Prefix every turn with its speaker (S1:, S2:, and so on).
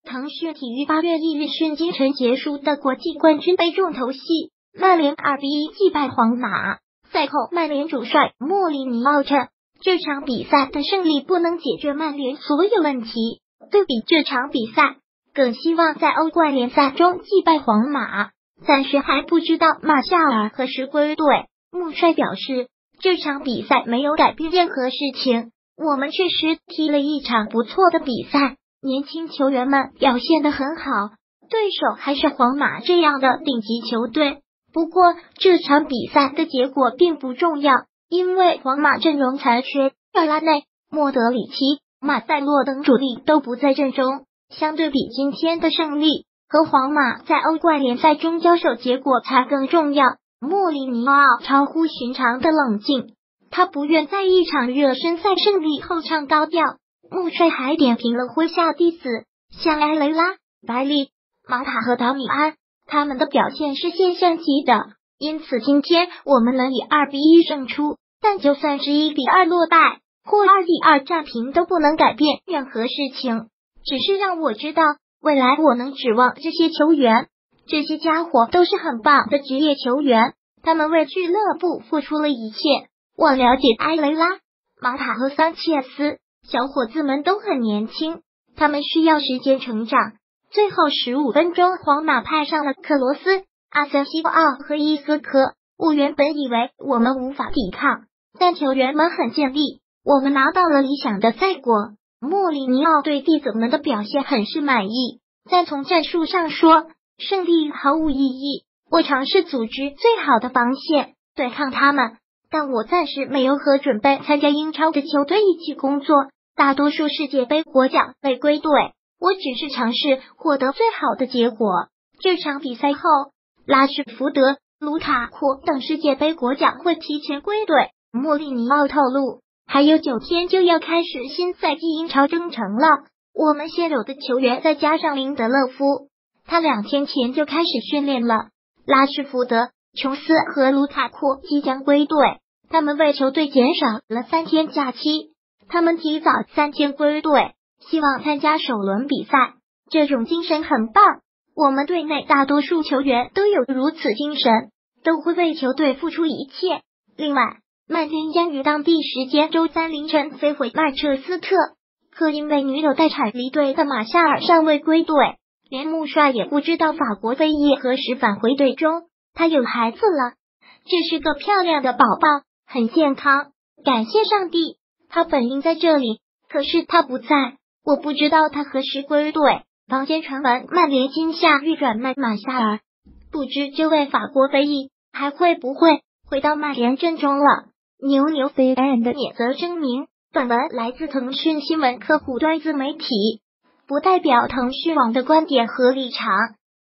S1: 腾讯体育8月1日讯今晨结束的国际冠军杯重头戏，曼联2-1击败皇马。赛后，曼联主帅莫里尼奥称，这场比赛的胜利不能解决曼联所有问题，对比这场比赛，更希望在欧冠联赛中击败皇马。暂时还不知道马夏尔何时归队。穆帅表示，这场比赛没有改变任何事情，我们确实踢了一场不错的比赛，年轻球员们表现得很好，对手还是皇马这样的顶级球队。不过这场比赛的结果并不重要，因为皇马阵容残缺，尔拉内、莫德里奇、马塞洛等主力都不在阵中，相对比今天的胜利和皇马在欧冠联赛中交手结果才更重要。莫里尼奥超乎寻常的冷静，他不愿在一场热身赛胜利后唱高调。穆帅还点评了麾下弟子，像埃雷拉、白利、马塔和达米安，他们的表现是现象级的，因此今天我们能以2-1胜出，但就算是1-2落败或2-2战平都不能改变任何事情，只是让我知道未来我能指望这些球员，这些家伙都是很棒的职业球员，他们为俱乐部付出了一切。我了解埃雷拉、马塔和桑切斯，小伙子们都很年轻，他们需要时间成长。最后15分钟，皇马派上了克罗斯、阿森西奥和伊斯科。我原本以为我们无法抵抗，但球员们很尽力，我们拿到了理想的赛果。莫里尼奥对弟子们的表现很是满意，但从战术上说，胜利毫无意义。我尝试组织最好的防线对抗他们，但我暂时没有和准备参加英超的球队一起工作，大多数世界杯国脚被归队，我只是尝试获得最好的结果。这场比赛后，拉什福德、卢卡库等世界杯国脚会提前归队。莫里尼奥透露，还有9天就要开始新赛季英超征程了。我们现有的球员再加上林德勒夫，他2天前就开始训练了。拉什福德、琼斯和卢卡库即将归队，他们为球队减少了3天假期，他们提早3天归队，希望参加首轮比赛。这种精神很棒，我们队内大多数球员都有如此精神，都会为球队付出一切。另外，曼联将于当地时间周3凌晨飞回曼彻斯特，可因为女友待产离队的马夏尔尚未归队，连穆帅也不知道法国飞翼何时返回队中。他有孩子了，这是个漂亮的宝宝，很健康，感谢上帝。他本应在这里，可是他不在，我不知道他何时归队。坊间传闻曼联今夏欲转卖马夏尔，不知这位法国飞翼还会不会回到曼联阵中了。牛 fan 也则声明，本文来自腾讯新闻客户端自媒体，不代表腾讯网的观点和立场。